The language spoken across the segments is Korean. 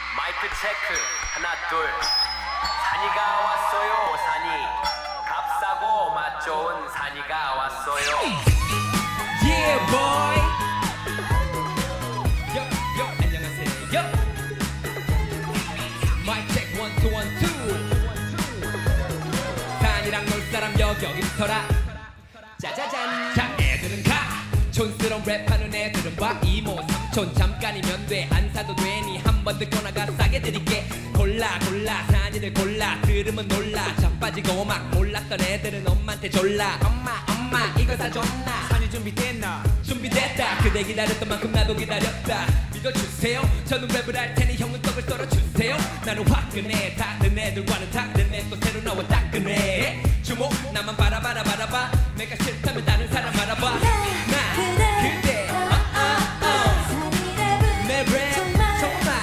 마이크 체크 하나 둘. 산이가 왔어요 산이. 값싸고 맛 좋은 산이가 왔어요. Yeah boy. 요 안녕하세요. 마이크 체크 1, 2, 1, 2. 산이랑 놀 사람 여기부터라. 짜자잔. 자 애들은 가. 촌스러운 랩하는 애들은 봐. 이모 삼촌 잠깐이면 돼. 안 사도 되니 한 번 듣고 나가 싸게 드릴게. 골라 산이를 골라. 들으면 놀라. 자빠지고 막 몰랐던 애들은 엄마한테 졸라. 엄마 이거 사줬나. 산이 준비됐나? 준비됐다. 그대 기다렸던 만큼 나도 기다렸다. 믿어주세요. 저는 랩을 할 테니 형은 떡을 썰어주세요. 나는 화끈해. 다른 애들과는 다른 애. 또 새로 나와 따끈해. 주목 나만 바라봐. 내가 싫다면 다른 사람 알아봐. 나 그대 내 랩 정말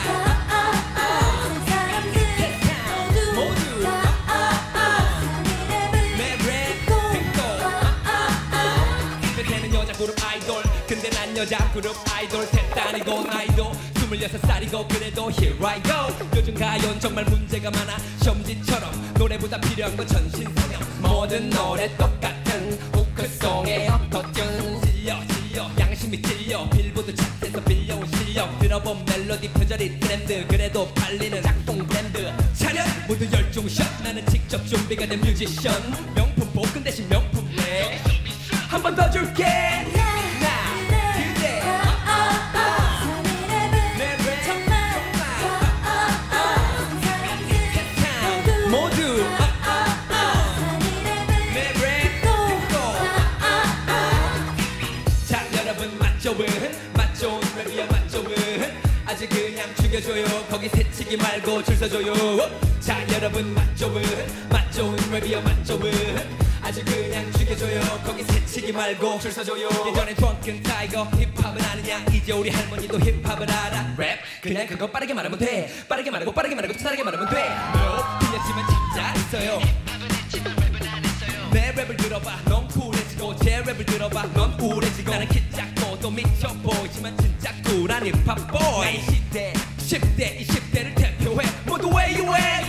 세상 모두 내 랩 듣고 그때는 여자 그룹 아이돌. 근데 난 여자 그룹 아이돌 셋 아니고 나이도 26살이고 그래도 here I go. 요즘 가요는 정말 문제가 많아. 시험지처럼 노래보다 필요한 건 전신성형. 모든 노래 똑같은 후크송의 어터튠. 질려 양심이 찔려. 빌보드 차트에서 빌려온 실력. 들어본 멜로디 표절이 트렌드. 그래도 팔리는 작동 브랜드. 차렷 모두 열중샷. 나는 직접 준비가 된 뮤지션. 명품 복근 대신 명품 랩. 한 번 더 줄게. 맛 좋은 랩이야 맛 좋은. 아직 그냥 죽여줘요. 거기 새치기 말고 줄 서줘요. 자 여러분 맛 좋은 랩이야 맛 좋은. 아직 그냥 죽여줘요. 거기 새치기 말고 줄 서줘요. 예전에 drunken tiger 힙합은 아느냐. 이제 우리 할머니도 힙합을 알아. 랩 그냥 그거 빠르게 말하면 돼. 빠르게 말하고 빠르게 말하면 돼. 너 틀렸지만 참 잘했어요. 내 랩을 들어봐 넌 쿨해지고 제 랩을 들어봐 넌 우울해지고. 나는 키 작고 또 미쳐 보이지만 진짜 쿨한 힙합보이. 난 이 시대 10대 20대를 대표해. 모두 where you at?